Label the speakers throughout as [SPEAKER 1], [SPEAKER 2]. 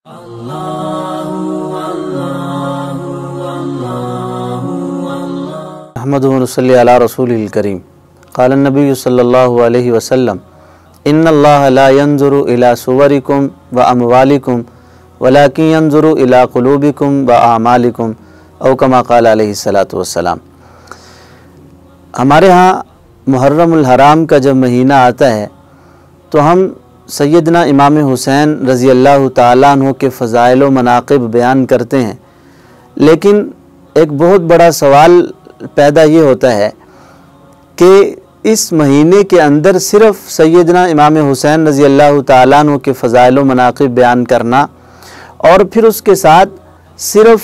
[SPEAKER 1] احمد صلی علی رسول الکریم قال النبی صلی اللہ علیہ وسلم ان اللہ لا ينظر الى صورکم و اموالکم ولکن ينظر الى قلوبکم و اعمالکم او کما قال علیہ الصلاۃ والسلام۔ ہمارے ہاں محرم الحرام کا جب مہینہ آتا ہے تو ہم سیدنا امام حسین رضی اللہ تعالیٰ عنہ کے فضائل و مناقب بیان کرتے ہیں، لیکن ایک بہت بڑا سوال پیدا یہ ہوتا ہے کہ اس مہینے کے اندر صرف سیدنا امام حسین رضی اللہ تعالیٰ عنہ کے فضائل و مناقب بیان کرنا اور پھر اس کے ساتھ صرف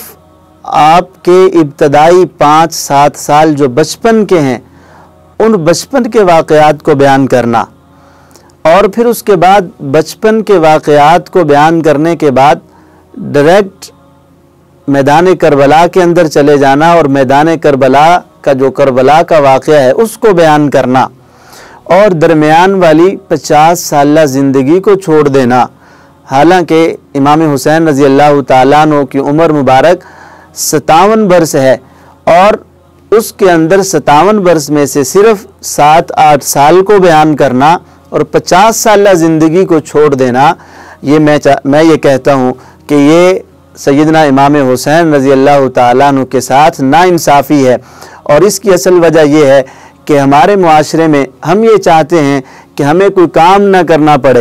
[SPEAKER 1] آپ کے ابتدائی 5-7 سال جو بچپن کے ہیں ان بچپن کے واقعات کو بیان کرنا، اور پھر اس کے بعد بچپن کے واقعات کو بیان کرنے کے بعد ڈائریکٹ میدان کربلا کے اندر چلے جانا اور میدان کربلا کا جو کربلا کا واقعہ ہے اس کو بیان کرنا، اور درمیان والی 50 سالہ زندگی کو چھوڑ دینا۔ حالانکہ امام حسین رضی اللہ تعالیٰ عنہ کی عمر مبارک 57 برس ہے، اور اس کے اندر 57 برس میں سے صرف 7-8 سال کو بیان کرنا اور 50 سالہ زندگی کو چھوڑ دینا، یہ میں یہ کہتا ہوں کہ یہ سیدنا امام حسین رضی اللہ تعالیٰ عنہ کے ساتھ ناانصافی ہے۔ اور اس کی اصل وجہ یہ ہے کہ ہمارے معاشرے میں ہم یہ چاہتے ہیں کہ ہمیں کوئی کام نہ کرنا پڑے،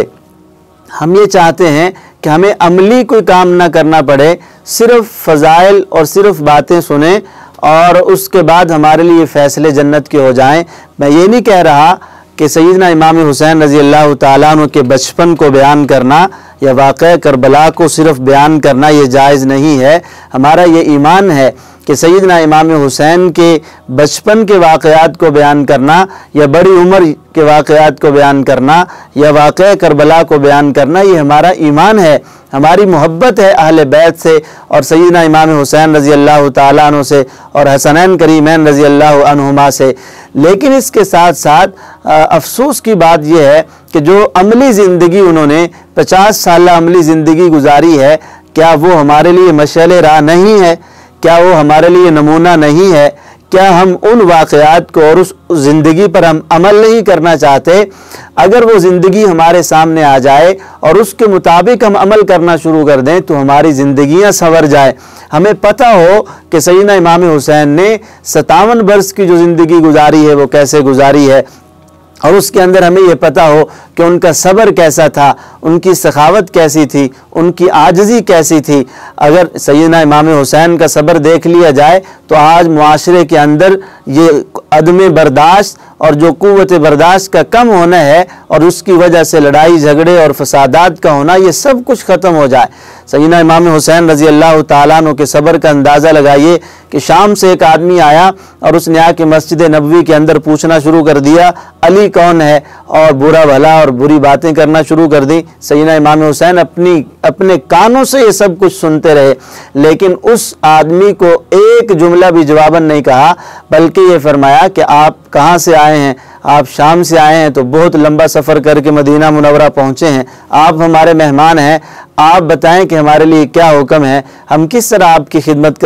[SPEAKER 1] ہم یہ چاہتے ہیں کہ ہمیں عملی کوئی کام نہ کرنا پڑے، صرف فضائل اور صرف باتیں سنیں اور اس کے بعد ہمارے لیے فیصلے جنت کے ہو جائیں۔ میں یہ نہیں کہہ رہا کہ سیدنا امام حسین رضی اللہ تعالیٰ عنہ کے بچپن کو بیان کرنا یا واقعہ کربلا کو صرف بیان کرنا یہ جائز نہیں ہے۔ ہمارا یہ ایمان ہے کہ سیدنا امام حسین کے بچپن کے واقعات کو بیان کرنا یا بڑی عمر کے واقعات کو بیان کرنا یا واقعہ کربلا کو بیان کرنا یہ ہمارا ایمان ہے، ہماری محبت ہے اہل بیت سے اور سیدنا امام حسین رضی اللہ تعالیٰ عنہ سے اور حسنین کریمین رضی اللہ عنہما سے۔ لیکن اس کے ساتھ ساتھ افسوس کی بات یہ ہے کہ جو عملی زندگی انہوں نے 50 سالہ عملی زندگی گزاری ہے، کیا وہ ہمارے لیے مشعل راہ نہیں ہے؟ کیا وہ ہمارے لیے نمونہ نہیں ہے؟ کیا ہم ان واقعات کو اور اس زندگی پر ہم عمل نہیں کرنا چاہتے؟ اگر وہ زندگی ہمارے سامنے آ جائے اور اس کے مطابق ہم عمل کرنا شروع کر دیں تو ہماری زندگیاں سنور جائیں۔ ہمیں پتہ ہو کہ سیدنا امام حسین نے 57 برس کی جو زندگی گزاری ہے وہ کیسے گزاری ہے، اور اس کے اندر ہمیں یہ پتہ ہو کہ ان کا صبر کیسا تھا، ان کی سخاوت کیسی تھی، ان کی عاجزی کیسی تھی۔ اگر سیدنا امام حسین کا صبر دیکھ لیا جائے تو آج معاشرے کے اندر یہ عدم برداشت اور جو قوت برداشت کا کم ہونا ہے اور اس کی وجہ سے لڑائی جھگڑے اور فسادات کا ہونا یہ سب کچھ ختم ہو جائے۔ سیدنا امام حسین رضی اللہ تعالیٰ عنہ کے صبر کا اندازہ لگائیے کہ شام سے ایک آدمی آیا اور اس نے آ کے مسجد نبوی کے اندر پوچھنا شروع کر دیا علی کون ہے، اور برا بھلا اور بری باتیں کرنا شروع کر دی۔ سیدنا امام حسین اپنے کانوں سے یہ سب کچھ سنتے رہے، لیکن اس آدمی کو ایک جملہ بھی جواباً نہیں کہا، بلکہ یہ فرمایا کہ آپ کہاں سے آئے ہیں؟ آپ شام سے آئے ہیں تو بہت لمبا سفر کر کے مدینہ منورہ پہنچے ہیں، آپ ہمارے مہمان ہیں، آپ بتائیں کہ ہمارے لیے کیا حکم ہے، ہم کس طرح آپ کی خدمت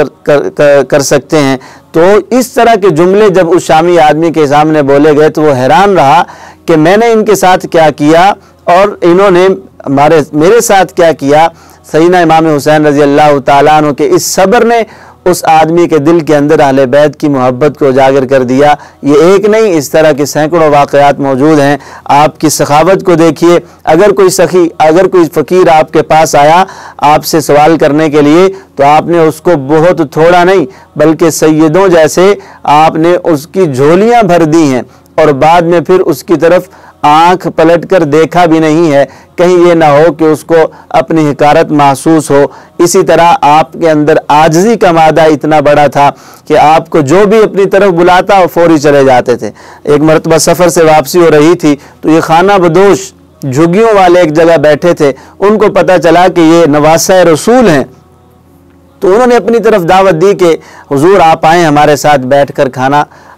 [SPEAKER 1] کر سکتے ہیں۔ تو اس طرح کے جملے جب اس شامی آدمی کے سامنے بولے گئے تو وہ حیران رہا کہ میں نے ان کے ساتھ کیا کیا اور انہوں نے میرے ساتھ کیا کیا۔ سیدنا امام حسین رضی اللہ تعالیٰ عنہ کے اس صبر نے اس آدمی کے دل کے اندر اہل بیت کی محبت کو اجاگر کر دیا۔ یہ ایک نہیں، اس طرح کے سینکڑوں واقعات موجود ہیں۔ آپ کی سخاوت کو دیکھیے، اگر کوئی فقیر آپ کے پاس آیا آپ سے سوال کرنے کے لیے تو آپ نے اس کو بہت تھوڑا نہیں بلکہ سیدوں جیسے آپ نے اس کی جھولیاں بھر دی ہیں، اور بعد میں پھر اس کی طرف آنکھ پلٹ کر دیکھا بھی نہیں ہے، کہیں یہ نہ ہو کہ اس کو اپنی حقارت محسوس ہو۔ اسی طرح آپ کے اندر عاجزی کا مادہ اتنا بڑا تھا کہ آپ کو جو بھی اپنی طرف بلاتا وہ فوری چلے جاتے تھے۔ ایک مرتبہ سفر سے واپسی ہو رہی تھی تو یہ خانہ بدوش جھگیوں والے ایک جگہ بیٹھے تھے، ان کو پتہ چلا کہ یہ نواسہ رسول ہیں، تو انہوں نے اپنی طرف دعوت دی کہ حضور آپ آئیں ہمارے ساتھ بیٹھ کر کھانا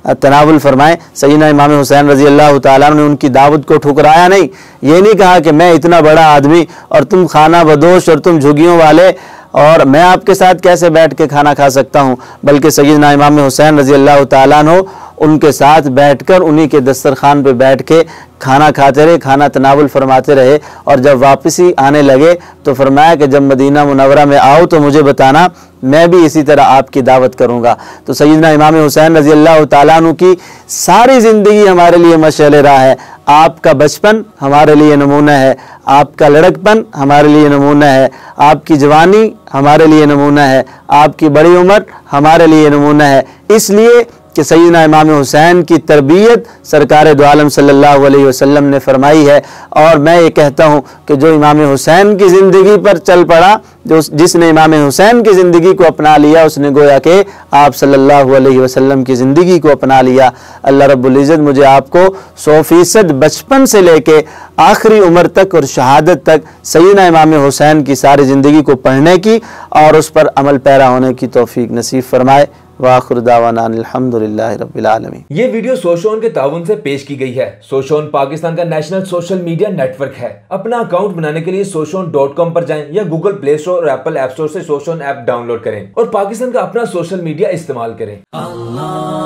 [SPEAKER 1] تناول فرمائیں۔ سیدنا امام حسین رضی اللہ تعالیٰ عنہ نے ان کی دعوت کو ٹھکرایا نہیں، یہ نہیں کہا کہ میں اتنا بڑا آدمی اور تم کھانا بدوش اور تم جھگیوں والے اور میں آپ کے ساتھ کیسے بیٹھ کے کھانا کھا سکتا ہوں، بلکہ سیدنا امام حسین رضی اللہ تعالیٰ عنہ ان کے ساتھ بیٹھ کر انہی کے دسترخوان پہ بیٹھ کے کھانا کھاتے رہے، کھانا تناول فرماتے رہے، اور جب واپسی آنے لگے تو فرمایا کہ جب مدینہ منورہ میں آؤ تو مجھے بتانا، میں بھی اسی طرح آپ کی دعوت کروں گا۔ تو سیدنا امام حسین رضی اللہ تعالیٰ عنہ کی ساری زندگی ہمارے لیے مشعل راہ ہے۔ آپ کا بچپن ہمارے لیے نمونہ ہے، آپ کا لڑکپن ہمارے لیے نمونہ ہے، آپ کی جوانی ہمارے لیے نمونہ ہے، آپ کی بڑی عمر ہمارے لیے نمونہ ہے، اس لیے کہ سیدنا امام حسین کی تربیت سرکار دو عالم صلی اللہ علیہ وسلم نے فرمائی ہے۔ اور میں یہ کہتا ہوں کہ جو امام حسین کی زندگی پر چل پڑا، جس نے امام حسین کی زندگی کو اپنا لیا، اس نے گویا کہ آپ صلی اللہ علیہ وسلم کی زندگی کو اپنا لیا۔ اللہ رب العزت مجھے آپ کو 100% بچپن سے لے کے آخری عمر تک اور شہادت تک سیدنا امام حسین کی ساری زندگی کو پڑھنے کی اور اس پر عمل پیرا ہونے کی توفیق نصیب فرمائے۔ وآخر دعوانا الحمدللہ رب العالمین۔
[SPEAKER 2] یہ ویڈیو سوشون کے تعاون سے پیش کی گئی ہے۔ سوشون پاکستان کا national social media network ہے۔ اپنا اکاؤنٹ بنانے کے لیے soshon.com پر جائیں یا گوگل پلے اسٹور اور ایپل ایپ اسٹور سے سوشون ایپ ڈاؤن لوڈ کریں اور پاکستان کا اپنا سوشل میڈیا استعمال کریں۔